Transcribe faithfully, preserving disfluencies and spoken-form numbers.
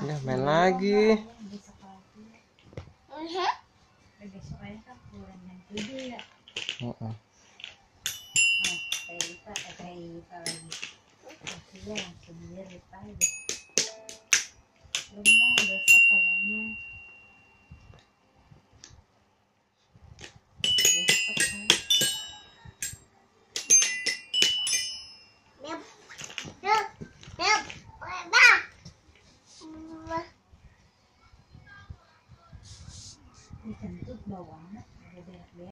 Udah main lagi. Besok lagi. Besok aja kan pulang jam tujuh ya. Heeh. Oh, teh Ipa, eh, teh Ipa lagi. Iya, langsung dia lupa aja. Belum lah, besok kayaknya. Besok kan. Dikentut bawahnya, ada berak-berak.